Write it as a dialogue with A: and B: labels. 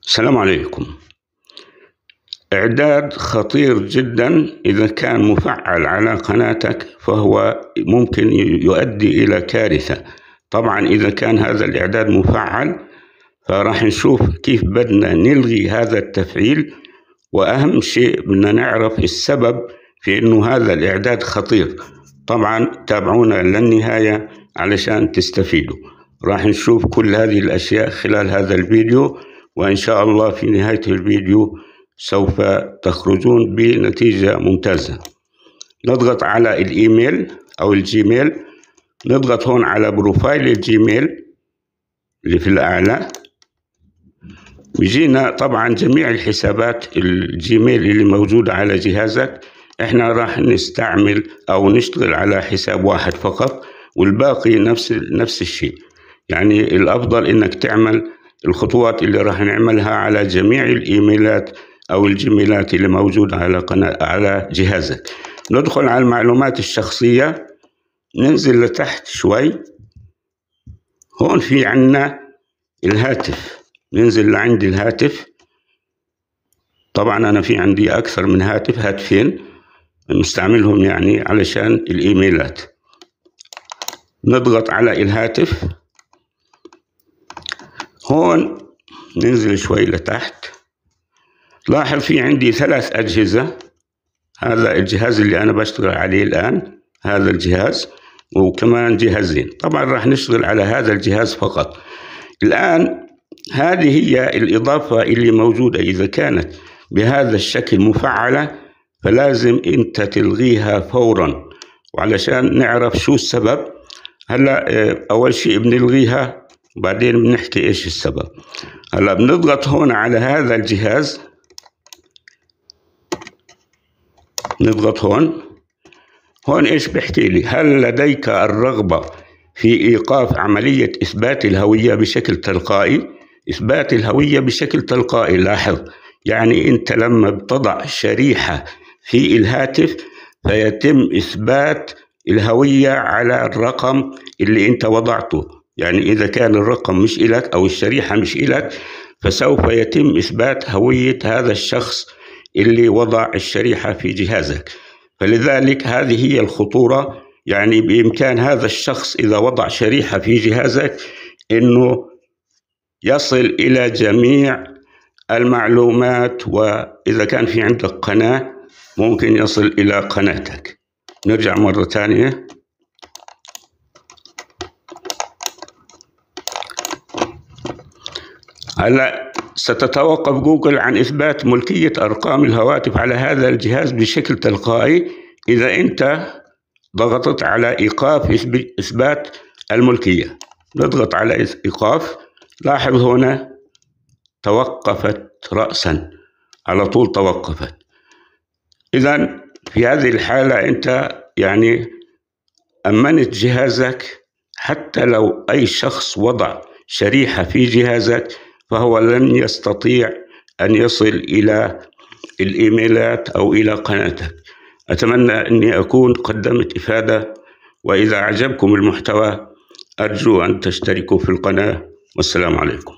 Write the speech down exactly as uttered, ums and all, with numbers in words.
A: السلام عليكم. إعداد خطير جدا إذا كان مفعل على قناتك فهو ممكن يؤدي إلى كارثة. طبعا إذا كان هذا الإعداد مفعل فراح نشوف كيف بدنا نلغي هذا التفعيل، وأهم شيء بدنا نعرف السبب في إنه هذا الإعداد خطير. طبعا تابعونا للنهاية علشان تستفيدوا. راح نشوف كل هذه الأشياء خلال هذا الفيديو، وإن شاء الله في نهاية الفيديو سوف تخرجون بنتيجة ممتازة. نضغط على الإيميل أو الجيميل، نضغط هون على بروفايل الجيميل اللي في الأعلى، بيجينا طبعا جميع الحسابات الجيميل اللي موجودة على جهازك. احنا راح نستعمل أو نشتغل على حساب واحد فقط، والباقي نفس نفس الشيء. يعني الأفضل إنك تعمل الخطوات اللي راح نعملها على جميع الإيميلات أو الجيميلات اللي موجودة على قناة على جهازك. ندخل على المعلومات الشخصية، ننزل لتحت شوي، هون في عنا الهاتف، ننزل لعند الهاتف. طبعا أنا في عندي أكثر من هاتف، هاتفين نستعملهم يعني علشان الإيميلات. نضغط على الهاتف، هون ننزل شوي لتحت، لاحظ في عندي ثلاث أجهزة. هذا الجهاز اللي أنا بشتغل عليه الآن، هذا الجهاز، وكمان جهازين. طبعا راح نشتغل على هذا الجهاز فقط الآن. هذه هي الإضافة اللي موجودة، إذا كانت بهذا الشكل مفعلة فلازم أنت تلغيها فورا، وعلشان نعرف شو السبب. هلا أول شيء بنلغيها وبعدين بنحكي إيش السبب. هلا بنضغط هون على هذا الجهاز، نضغط هون. هون إيش بحكي لي؟ هل لديك الرغبة في إيقاف عملية إثبات الهوية بشكل تلقائي؟ إثبات الهوية بشكل تلقائي، لاحظ يعني أنت لما بتضع شريحة في الهاتف فيتم إثبات الهوية على الرقم اللي أنت وضعته. يعني إذا كان الرقم مش إلك أو الشريحة مش إلك فسوف يتم إثبات هوية هذا الشخص اللي وضع الشريحة في جهازك. فلذلك هذه هي الخطورة. يعني بإمكان هذا الشخص إذا وضع شريحة في جهازك إنه يصل إلى جميع المعلومات، وإذا كان في عندك قناة ممكن يصل إلى قناتك. نرجع مرة ثانية. هلا ستتوقف جوجل عن إثبات ملكية أرقام الهواتف على هذا الجهاز بشكل تلقائي إذا أنت ضغطت على إيقاف إثبات الملكية. نضغط على إيقاف، لاحظ هنا توقفت رأسا، على طول توقفت. إذن في هذه الحالة أنت يعني أمنت جهازك. حتى لو أي شخص وضع شريحة في جهازك فهو لن يستطيع أن يصل إلى الإيميلات أو إلى قناتك. أتمنى أني أكون قدمت إفادة، وإذا أعجبكم المحتوى أرجو أن تشتركوا في القناة، والسلام عليكم.